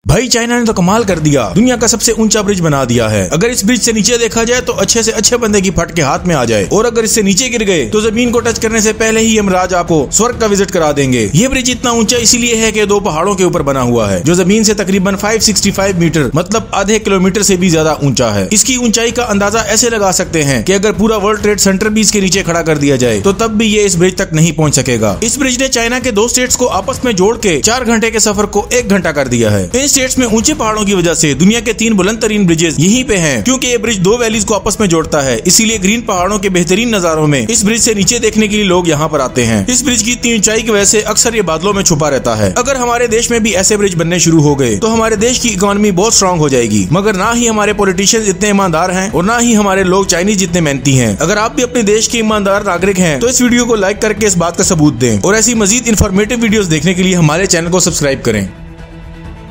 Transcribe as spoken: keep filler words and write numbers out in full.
भाई चाइना ने तो कमाल कर दिया, दुनिया का सबसे ऊंचा ब्रिज बना दिया है। अगर इस ब्रिज से नीचे देखा जाए तो अच्छे से अच्छे बंदे की फट के हाथ में आ जाए, और अगर इससे नीचे गिर गए तो जमीन को टच करने से पहले ही यमराज आपको स्वर्ग का विजिट करा देंगे। ये ब्रिज इतना ऊंचा इसीलिए है कि दो पहाड़ों के ऊपर बना हुआ है, जो जमीन से तकरीबन पाँच सौ पैंसठ मीटर मतलब आधे किलोमीटर से भी ज्यादा ऊंचा है। इसकी ऊंचाई का अंदाजा ऐसे लगा सकते हैं कि अगर पूरा वर्ल्ड ट्रेड सेंटर भी इसके नीचे खड़ा कर दिया जाए तो तब भी ये इस ब्रिज तक नहीं पहुंच सकेगा। इस ब्रिज ने चाइना के दो स्टेट्स को आपस में जोड़ के चार घंटे के सफर को एक घंटा कर दिया है। इन स्टेट्स में ऊंचे पहाड़ों की वजह से दुनिया के तीन बुलंद तरीन ब्रिजेस यहीं पे हैं, क्योंकि ये ब्रिज दो वैलीज को आपस में जोड़ता है। इसीलिए ग्रीन पहाड़ों के बेहतरीन नजारों में इस ब्रिज से नीचे देखने के लिए लोग यहाँ पर आते हैं। इस ब्रिज की इतनी ऊंचाई की वजह से अक्सर ये बादलों में छुपा रहता है। अगर हमारे देश में भी ऐसे ब्रिज बनने शुरू हो गए तो हमारे देश की इकोनॉमी बहुत स्ट्रांग हो जाएगी। मगर ना ही हमारे पॉलिटिशियंस इतने ईमानदार हैं और ना ही हमारे लोग चाइनीज जितने मेहनती हैं। अगर आप भी अपने देश के ईमानदार नागरिक हैं तो इस वीडियो को लाइक करके इस बात का सबूत दें, और ऐसी मजीद इन्फॉर्मेटिव वीडियोस देखने के लिए हमारे चैनल को सब्सक्राइब करें।